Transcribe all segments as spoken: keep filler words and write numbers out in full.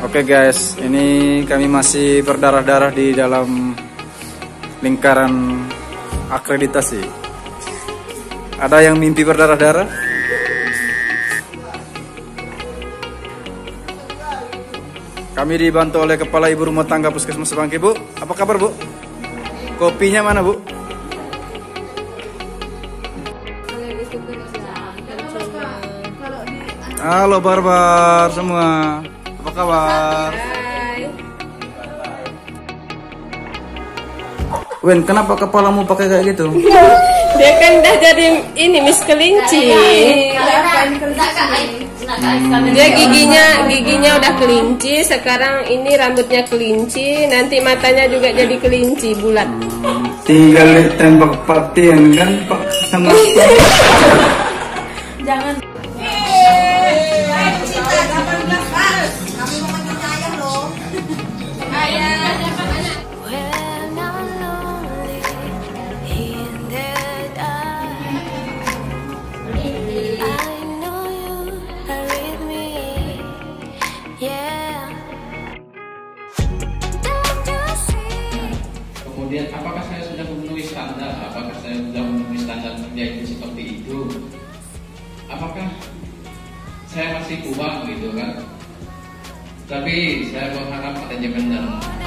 Oke guys, ini kami masih berdarah-darah di dalam lingkaran akreditasi. Ada yang mimpi berdarah-darah? Kami dibantu oleh Kepala Ibu Rumah Tangga Puskesmas Semanggi. Bu, apa kabar Bu? Kopinya mana Bu? Halo barbar semua, apa kabar? Hai. Wen, kenapa kepalamu pakai kayak gitu? Dia kan udah jadi ini Miss Kelinci. Hmm. Dia giginya giginya udah kelinci, sekarang ini rambutnya kelinci, nanti matanya juga jadi kelinci bulat. Hmm. Tinggal tembak partian kan Pak sama. Jangan. Kemudian apakah saya sudah memenuhi standar? Apakah saya sudah memenuhi standar kerja itu seperti itu? Apakah saya masih kurang gitu kan? Tapi saya berharap ada benar.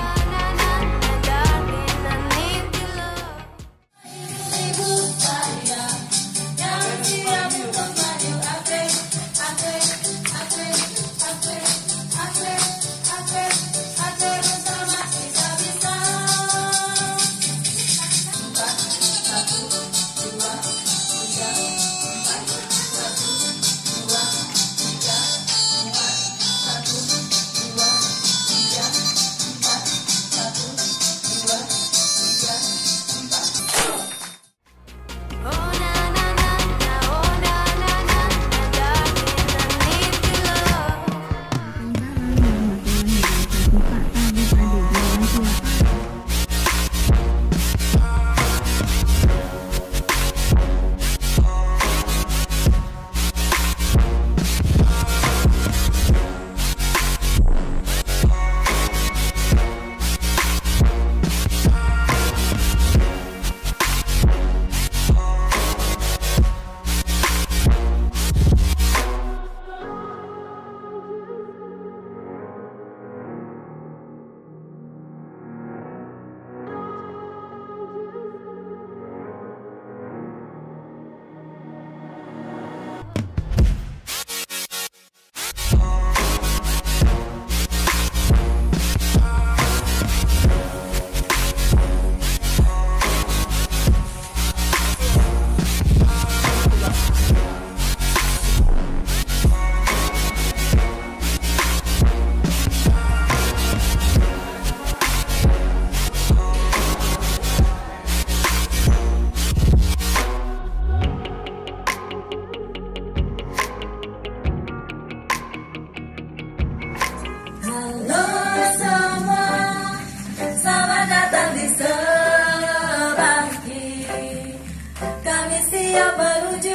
Siap menuju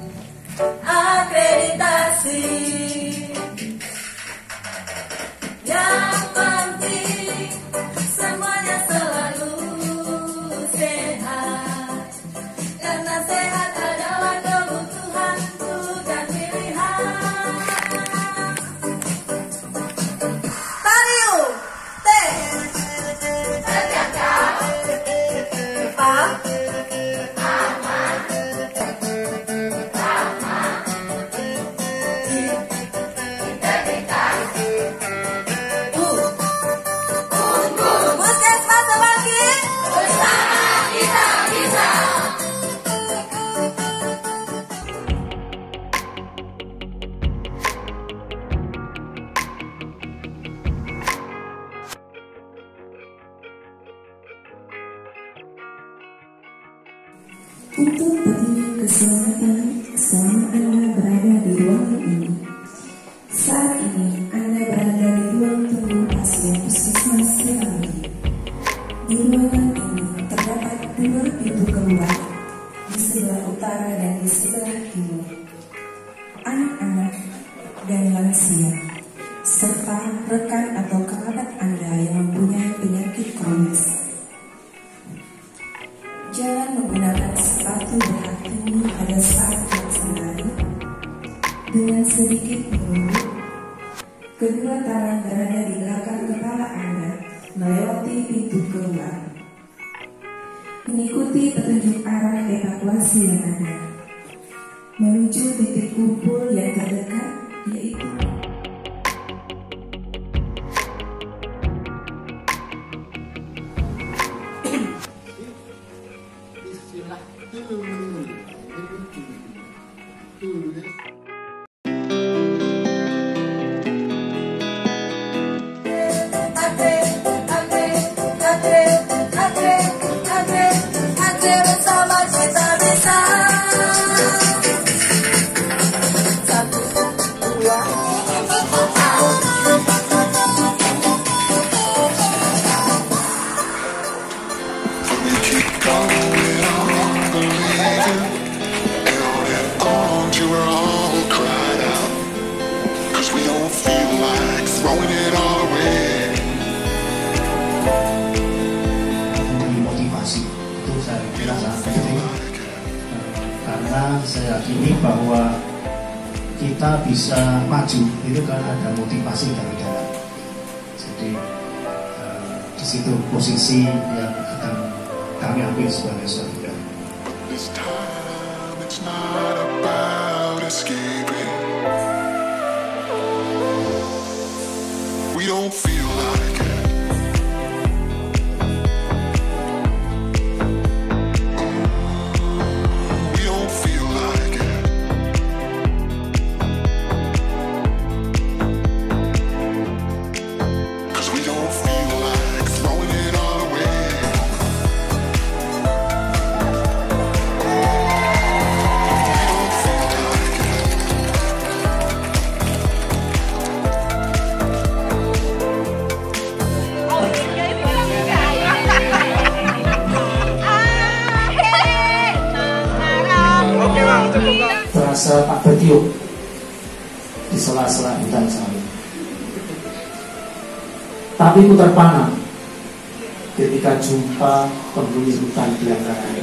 akreditasi yang penting semuanya selalu sehat, karena sehat adalah kebutuhan bukan pilihan. Tariu T terjaga A untuk kepentingan keselamatan selama Anda berada di ruangan ini. Saat ini Anda berada di ruang tunggu pasien Puskesmas Semanggi. Di ruangan ini terdapat dua pintu keluar, di sebelah utara dan di sebelah timur. Anak-anak dan lansia serta rekan melewati pintu keluar. Mengikuti petunjuk arah evakuasi yang ada. Menuju titik kumpul yang terdekat, yaitu karena saya yakini bahwa kita bisa maju itu karena ada motivasi dari dalam. Jadi uh, di situ posisi yang akan kami ambil sebagai saudara. This time it's not about escaping. We don't feel like it. Terasa tak bertiup di sela-sela hutan sawit. Tapi ku terpana ketika jumpa penghuni hutan belakang.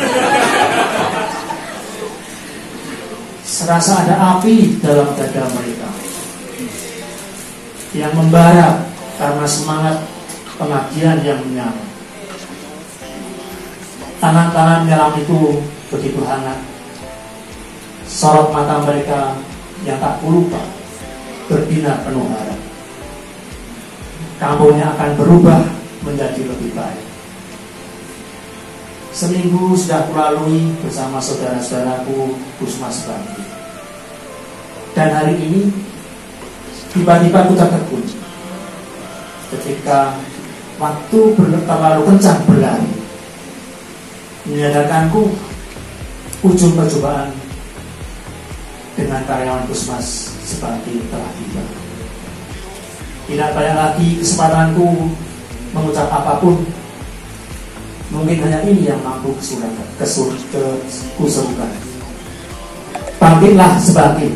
Serasa ada api dalam dada mereka yang membara karena semangat pengabdian yang menyala. Tangan-tangan nyelam itu begitu hangat. Sorot mata mereka yang tak lupa berbinar penuh harap. Kampungnya akan berubah menjadi lebih baik. Seminggu sudah kulalui bersama saudara-saudaraku Puskesmas Bangki. Dan hari ini tiba-tiba ku tertegun ketika waktu terlalu kencang berlari, menyadarkanku ujung percobaan dengan karyawan Puskesmas Sebangki telah tiba. Tidak banyak lagi kesempatanku mengucap apapun. Mungkin hanya ini yang mampu kesulitan, kesur, kesulitan. Bangkitlah Sebangki.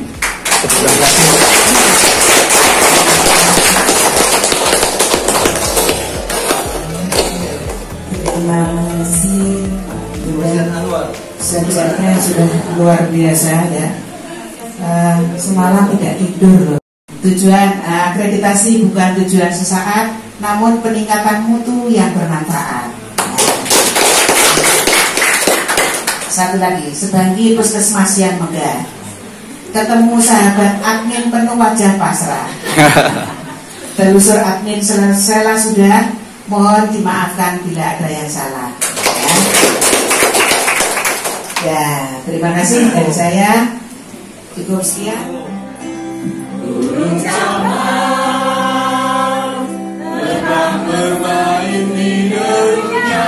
terima kasih. Subjeknya sudah luar biasa ya. Uh, semalam tidak tidur loh. Tujuan uh, akreditasi bukan tujuan sesaat, namun peningkatan mutu yang bermanfaat. Satu lagi, Sebangki Puskesmas yang megah. Ketemu sahabat admin penuh wajah pasrah. Telusur admin Sela sudah, mohon dimaafkan bila ada yang salah. Ya, ya terima kasih dari saya. Cukup sekian. Pernah bermain di derungnya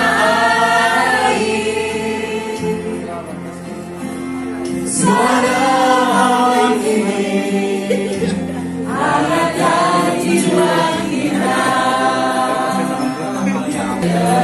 air, suara awan ini hangatkan jiwa kita.